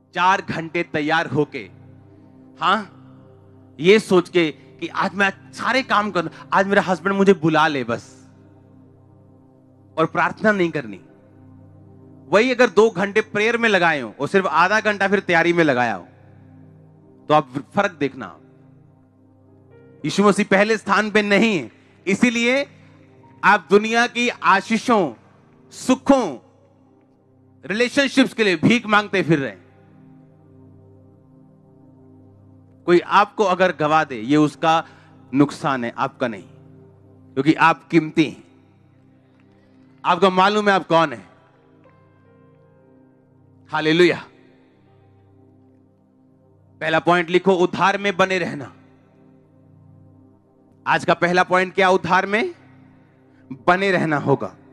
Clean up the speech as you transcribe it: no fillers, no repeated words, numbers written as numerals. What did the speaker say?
4 घंटे तैयार होके, हाँ, ये सोच के कि आज मैं सारे काम कर, आज मेरा हस्बैंड मुझे बुला ले बस, और प्रार्थना नहीं करनी। वही अगर 2 घंटे प्रेयर में लगाए हो और सिर्फ आधा घंटा फिर तैयारी में लगाया हो, तो आप फर्क देखना। यीशु मसीह पहले स्थान पे नहीं है, इसीलिए आप दुनिया की आशीषों, सुखों, रिलेशनशिप्स के लिए भीख मांगते फिर रहे। कोई आपको अगर गवा दे, ये उसका नुकसान है, आपका नहीं, क्योंकि आप कीमती हैं। आपको मालूम है आप कौन है। हालेलुया। पहला पॉइंट लिखो, उद्धार में बने रहना। आज का पहला पॉइंट क्या? उद्धार में बने रहना होगा।